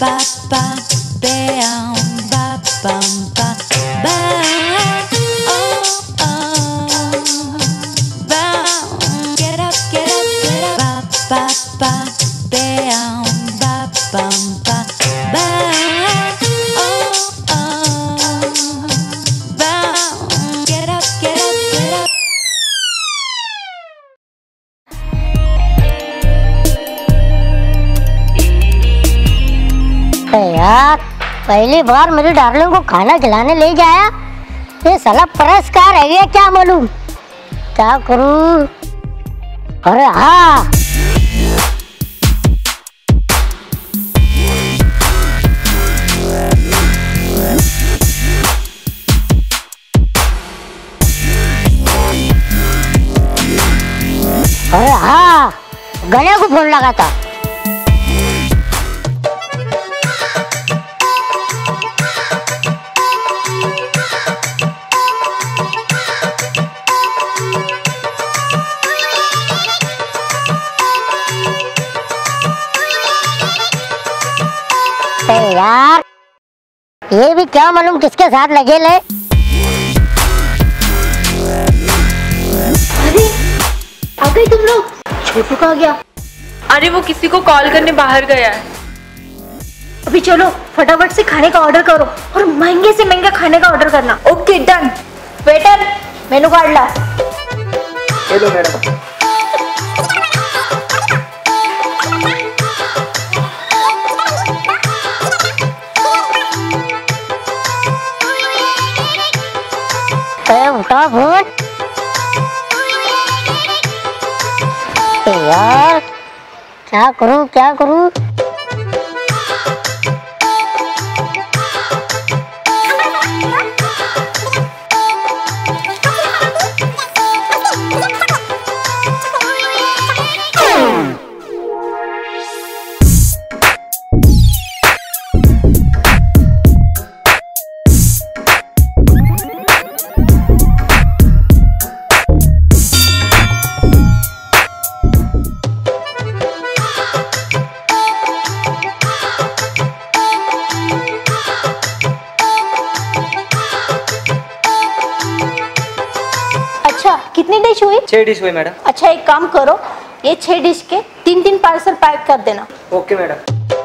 यार पहली बार मेरी डार्लिंग को खाना खिलाने ले जाया, ये साला पुरस्कार है ये क्या मालूम, क्या करूं। अरे हाँ गले को फोन लगा था। यार ये भी क्या मालूम किसके साथ लगे ले। अरे आ गए तुम लोग। छोटू कहाँ गया? अरे वो किसी को कॉल करने बाहर गया है। अभी चलो फटाफट से खाने का ऑर्डर करो और महंगे से महंगा खाने का ऑर्डर करना। Okay done. Waiter menu card ला। Hello madam. उठा फोन यार, क्या करूं क्या करूं। कितनी डिश हुई? 6 डिश हुई मैडम। अच्छा एक काम करो, ये 6 डिश के 3-3 पार्सल पैक कर देना। Okay madam.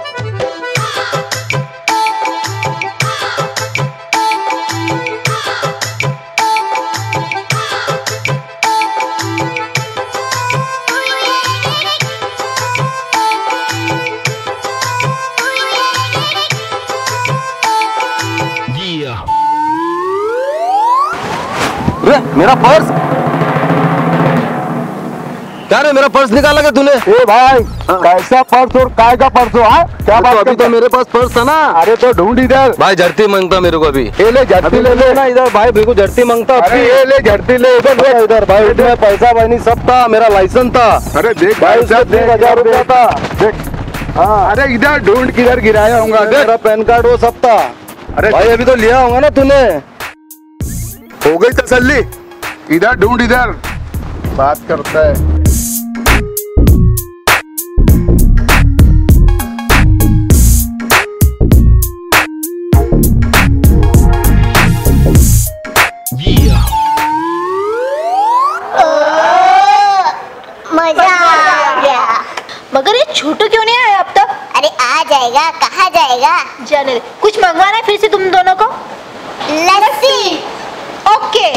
मेरा पर्स क्या रे? मेरा पर्स निकाला क्या तूने? ए भाई कैसा पर्स और काय का पर्स हो? क्या बात? अभी तो मेरे पास पर्स था ना। अरे तो ढूंढ इधर। भाई झड़ती मांगता मेरे को अभी। ले झड़ती ले ना इधर भाई, मेरे को झड़ती मांगता। अरे ले झड़ती ले इधर भाई। इसमें पैसा वानी सब था, मेरा लाइसेंस था। अरे देख भाई 1000 रुपया था। देख हाँ। अरे इधर ढूंढ किधर गिराया होगा? मेरा पैन कार्ड वो सब था। अरे भाई अभी तो लिया होगा ना तूने। हो गई तसल्ली? इधर ढूंढ, इधर बात करता है। मजा आ गया। मगर ये छोटू क्यों नहीं आया अब तक? अरे आ जाएगा, कहाँ जाएगा? जाने दे। कुछ मंगवाना है फिर से तुम दोनों को? लस्सी। ओके।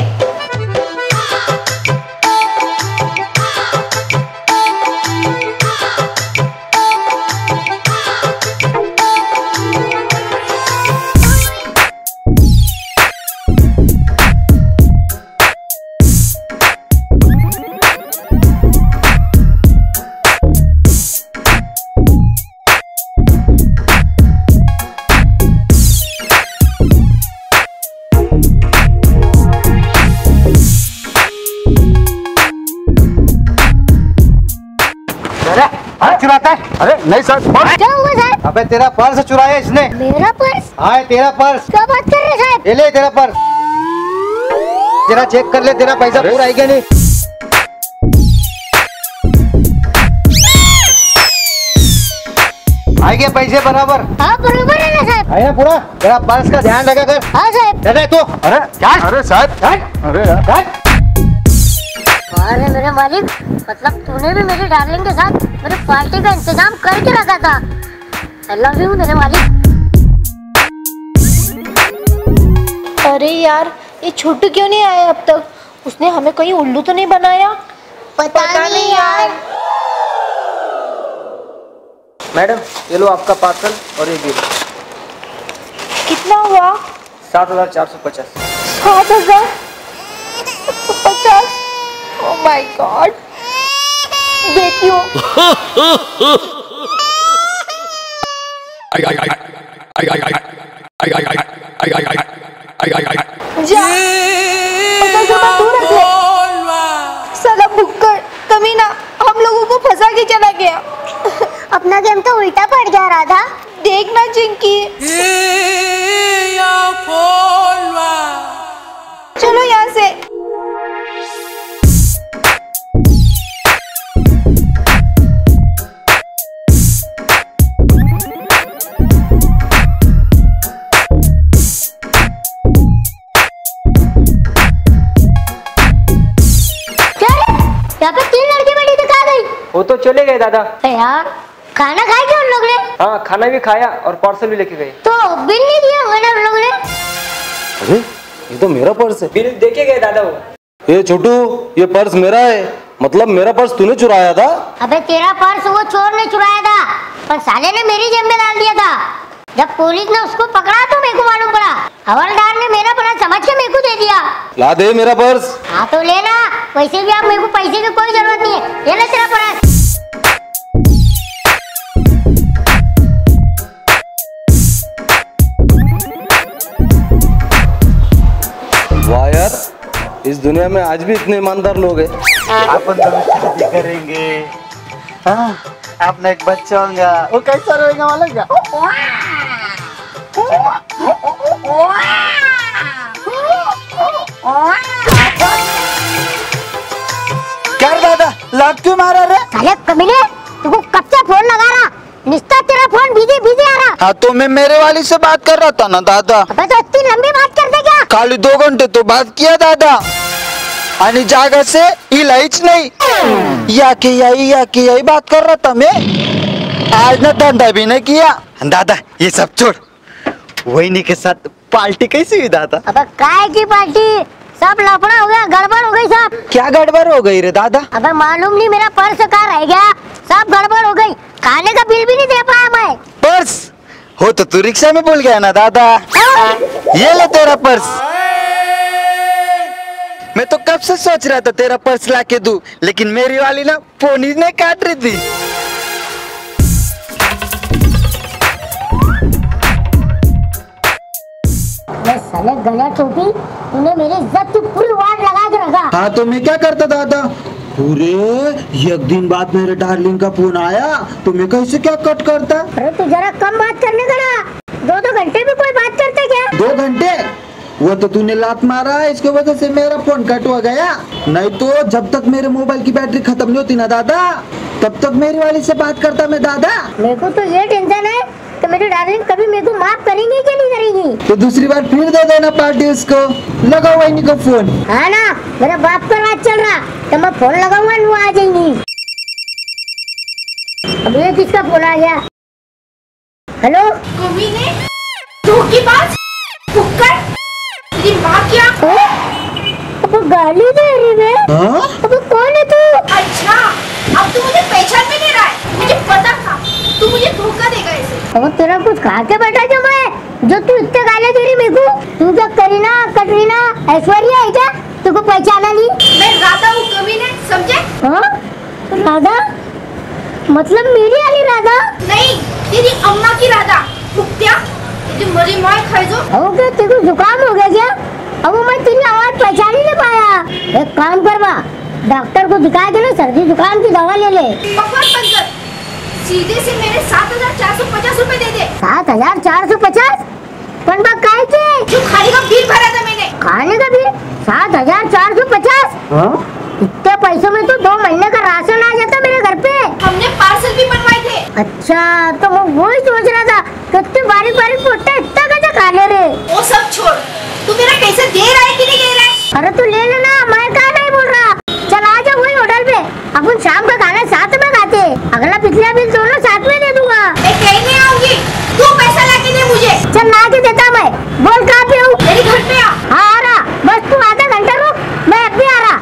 चुराता है? अरे नहीं सर। क्या हुआ साहब? अबे तेरा पर्स चुराया इसने। मेरा पर्स? हाँ तेरा पर्स। क्या बात कर रहे साहब? ये ले तेरा पर्स, तेरा चेक कर ले, तेरा पैसा पूरा है क्या नहीं। आएंगे पैसे बराबर। हाँ बरोबर है ना साहब। है ना पूरा? जरा पर्स का ध्यान रखा कर। हाँ साहब। अरे तू अरे क्या? अरे साहब, अरे यार, अरे मेरे मालिक, मतलब तूने भी मेरी डार्लिंग के साथ मेरे पार्टी का इंतजाम करके रखा था। आई लव यू मेरे मालिक। अरे यार, ये छोटू क्यों नहीं आया अब तक? उसने हमें कहीं उल्लू तो नहीं बनाया? पता नहीं यार। मैडम ये लो आपका पार्सल और ये बिल। कितना हुआ? 7,450। 7,050? Oh my God. देती हूँ। जा, 50,000 दूर रख ले। साला भुक्कड़ कमीना हम लोगों को फंसा के चला गया। अपना गेम तो उल्टा पड़ गया राधा। देखना चिंकी। चलो यहाँ से। यहाँ पे 3 लड़के बड़ी दिखा गई। वो तो चले गए दादा। यार खाना खाए क्या उन लोग ने? हाँ खाना भी खाया और पार्सल भी लेके गए। तो बिल नहीं दिया होगा ना उन लोग ने? अरे ये तो मेरा पर्स है। बिल देके गए दादा वो। ये छोटू, ये पर्स मेरा है। मतलब मेरा पर्स तूने चुराया था? अबे तेरा पर्स वो चोर ने चुराया था, पर साले ने मेरी जेब में डाल दिया था। जब पुलिस ने उसको पकड़ा तो मेरे को मालूम पड़ा। हवलदार ने मेरा पर्स समझ के मेरे को दे दिया। ला दे मेरा पर्स। हाँ तो लेना। वैसे भी आप मेरे को पैसे की कोई जरूरत नहीं है। ये ले तेरा पर्स। वाह यार, इस दुनिया में आज भी इतने ईमानदार लोग हैं। अपन तो शादी करेंगे। हाँ, अपना एक बच्चा होगा। वो कैसा रहेगा मालूम क्या? क्या दादा, लात क्यों मारा रे? साले कमीने, तुमको कब से फोन लगा रहा? निस्ता तेरा फोन बिजी बिजी आ रहा। हाँ तो मैं मेरे वाली से बात कर रहा था ना दादा। अबे तो इतनी लंबी बात करते क्या? खाली 2 घंटे तो बात किया दादा। आणि जागा से हिलाईच नहीं। या के यही बात कर रहा था मैं। आज ना धंधा भी नहीं किया। दादा ये सब छोड़, वहीनी के साथ पार्टी कैसी हुई दादा? अबे काय की पार्टी? सब लफड़ा हो गया, गड़बड़ हो गई सब। क्या गड़बड़ हो गई रे दादा? अबे मालूम नहीं मेरा पर्स कहाँ रह गया। सब गड़बड़ हो गई। खाने का बिल भी नहीं दे पाया मैं। पर्स हो तो तू रिक्शा में भूल गया ना दादा। ये ले तेरा पर्स। मैं तो कब से सोच रहा था तेरा पर्स लाके दूं, लेकिन मेरी वाली ना फोन ही नहीं काट रही थी। साले गला टोपी, तूने मेरी इज्जत की पूरी वाट लगा के रखा। हाँ तो मैं क्या करता दादा? पूरे एक दिन बाद मेरे डार्लिंग का फोन आया तो मैं कैसे क्या कट करता? अरे तू जरा कम बात करने का ना। 2 घंटे भी कोई बात करते क्या? 2 घंटे? वो तो तूने लात मारा है, इसकी वजह से मेरा फोन कट हो गया। नहीं तो जब तक मेरे मोबाइल की बैटरी खत्म नहीं होती ना दादा, तब तक मेरी वाली से बात करता मैं दादा। मेरे को तो ये टेंशन है कि मेरी डार्लिंग कभी मेरे को माफ करेंगी कि नहीं करेंगी। तो दूसरी बार फिर दे देना पार्टी उसको। लगा हुआ इन्हीं को फोन। हाँ ना, मेरा बाप का राज चल रहा, तो मैं फोन लगाऊंगा, वो आ जाएंगी। अब ये किसका फोन आ गया? हेलो कमीने, धोखेबाज, भुक्कड़, तेरी माँ क्या? अब गाली दे रही है। अब कौन है तू? अच्छा, अब तू मुझे पहचान भी नहीं रहा है। मुझे पता था तू मुझे धोखा देगा ऐसे। अब तेरा कुछ खा के बैठा जो मैं, जो तू इतने गाली दे रही मेरे को? तू क्या करीना, कटरीना, ऐश्वर्या है क्या? तुमको पहचाना नहीं? मैं राधा हूँ कमीने, समझे? हाँ? राधा? मतलब मेरी वाली राधा? नहीं, तेरी अम्मा की राधा। कुत्तिया, तेरी मरी माँ खाई जो। अब क्या तेरे को जुकाम हो गया क्या? अब मैं तेरी आवाज पहचान ही नहीं पाया। एक काम करवा, डॉक्टर को दिखा के ना सर्दी जुकाम की दवा ले ले। बकवास बंद कर। सीधे से मेरे 7,450 रुपए दे दे। 7,450? पण बा काय के? जो खाने का बिल भरा था मैंने। खाने का बिल 7,450? इतने पैसों में तो 2 महीने का राशन आ जाता मेरे घर पे। हमने पार्सल भी बनवाए थे। अच्छा तो मैं वही सोच रहा था कितने बारीक बारीक पोटा इतना कैसे खा ले रे। वो सब छोड़, तू मेरा पैसे दे रहा है कि नहीं दे रहा है? अरे तू ले लेना, मैं क्या नहीं बोल रहा। चल आ जा वही होटल पे, अपन शाम का खाना साथ में खाते, अगला पिछला बिल दोनों साथ में दे दूंगा। मैं कहीं नहीं आऊंगी, तू पैसा लाके दे मुझे। चल ला के देता मैं, बोल कहाँ पे हूँ? मेरे घर पे आ। हाँ आ रहा, बस तू आधा घंटा रुक, मैं अब भी आ रहा।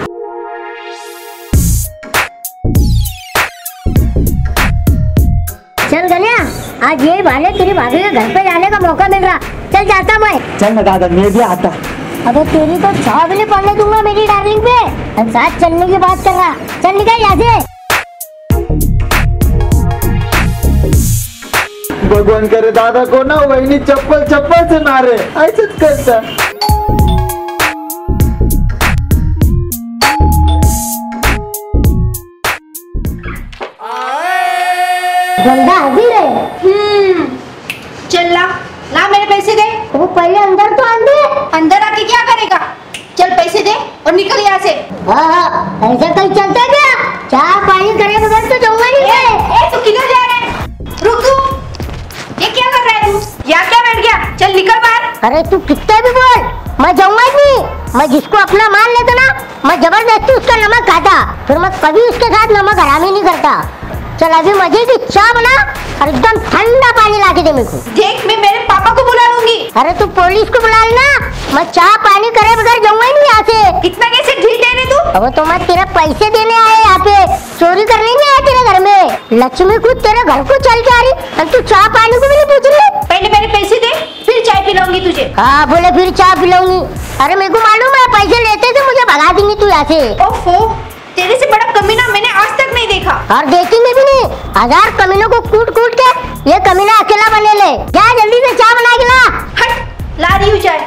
चल गलिया, आज यही बहाने तेरी भाभी के घर पे जाने का मौका मिल रहा। चल जाता मैं। चल ना दादा, मैं भी आता। अबे तेरी तो छाव भी नहीं पड़ने दूंगा मेरी डार्लिंग पे। हम साथ चलने की बात कर रहा, चल निकल यहाँ से। भगवान करे दादा को ना वही चप्पल चप्पल से मारे, ऐसे करता। गंदा हंसी रहे। चल ला, ला मेरे पैसे दे। वो पहले अंदर तो आंदे। अंदर आके क्या करेगा? चल पैसे दे और निकल यहाँ से। हाँ ऐसा कहीं चलता है क्या? चाय पानी करे बगैर तो जाऊंगा नहीं मैं। तू किधर जा रहा है? रुक तू, ये क्या कर रहा है तू? यहाँ क्या बैठ गया? चल निकल बाहर। अरे तू कितना भी बोल, मैं जाऊंगा नहीं। मैं जिसको अपना मान लेता ना, मैं जबरदस्ती उसका नमक खाता, फिर मैं कभी उसके साथ नमक हराम ही नहीं करता। चल अभी मजे की चाय बना और एकदम ठंडा पानी ला के दे मेरे को। देख मैं मेरे पापा को बुला लूंगी। अरे तू पुलिस को बुला लेना, मैं चाय पानी करे बगैर जाऊंगा ही नहीं यहाँ से। कितना कैसे ढील देने तू? अब तो मैं तेरे पैसे देने आए यहाँ पे, चोरी करने नहीं आया तेरे घर में। लक्ष्मी खुद तेरे घर को चल के आ रही और तू चाय पानी को भी नहीं पूछ रही। पहले मेरे पैसे दे, फिर चाय पिलाऊंगी तुझे। हाँ बोले फिर चाय पिलाऊंगी। अरे मेरे को मालूम है पैसे लेते थे मुझे भगा देंगी तू यहाँ से। ओफो, तेरे से बड़ा कमीना मैंने आज तक नहीं देखा। और देखेंगे भी नहीं, 1000 कमीनों को कूट कूट के ये कमीना अकेला बने ले। क्या जल्दी से चाय बना के ला। हट, ला रही हूँ चाय।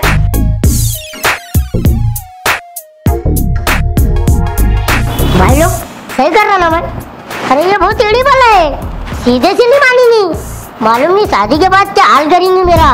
भाई लोग सही कर रहा ना मैं? अरे ये बहुत टेढ़ी वाला है, सीधे से नहीं मानेंगी। मालूम नहीं शादी के बाद क्या हाल करेंगी मेरा।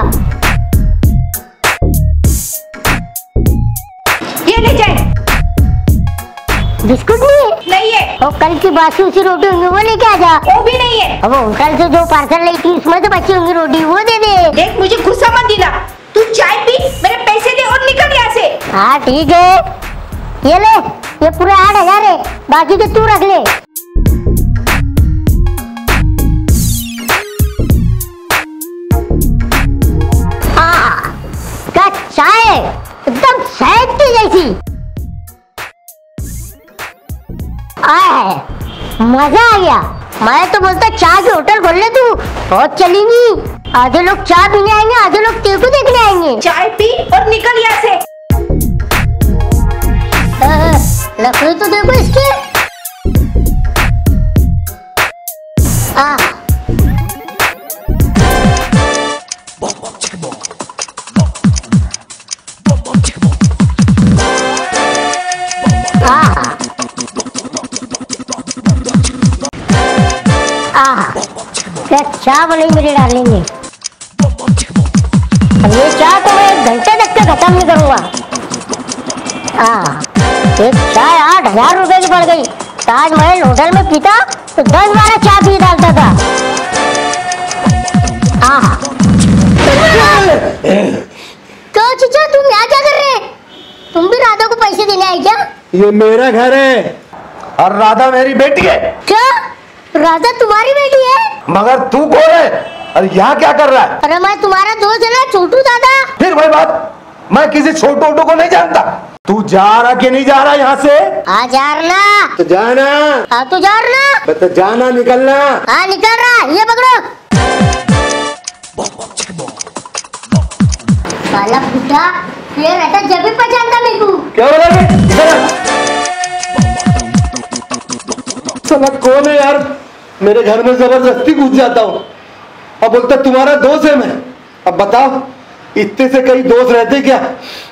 ये ले जाए। बिस्कुट नहीं है। और कल की बासी उसी रोटी होंगी वो लेके आ जा। वो भी नहीं है। अब होटल से जो पार्सल लाई थी उसमें से बची होंगी रोटी, वो दे दे। देख मुझे गुस्सा मत दिला, तू चाय पी, मेरे पैसे दे और निकल यहाँ से। हाँ ठीक है, ये ले, ये पूरे 8000 है, बाकी के तू रख ले। क्या चाय एकदम शहद की जैसी। आए मजा आ गया। मैं तो बोलता चाय की होटल खोल ले तू, बहुत चलेंगी। आधे लोग चाय पीने आएंगे, आधे लोग तेरे को देखने आएंगे। चाय पी और निकल यहाँ से। लकड़ी तो देखो इसकी। क्या चाय बनी मेरी डार्लिंग ने। अब ये चाय तो मैं 1 घंटे तक के खत्म नहीं करूंगा। एक चाय 8000 रुपए की पड़ गई। ताजमहल होटल में पीता तो 10-12 चाय पी डालता था। तो चीचा तुम यहाँ क्या कर रहे हैं? तुम भी राधा को पैसे देने आए क्या? ये मेरा घर है और राधा मेरी बेटी है। क्या राधा तुम्हारी बेटी है? मगर तू कौन है और यहाँ क्या कर रहा है? अरे मैं तुम्हारा दोस्त है ना, छोटू दादा। फिर वही बात, मैं किसी छोटू को नहीं जानता। तू जा रहा कि नहीं जा रहा यहाँ से? हाँ जा रहा। तो जाना। हाँ तो जा रहा। तो जाना, निकलना। हाँ निकल रहा, ये पकड़ो। साला बुड्ढा, ये रहता जब भी पहचानता मेरे को। क्या बोला रे? साला कौन है यार? मेरे घर में जबरदस्ती घुस जाता हूँ, अब बोलता तुम्हारा दोस्त है मैं। अब बताओ, इतने से कई दोस्त रहते क्या?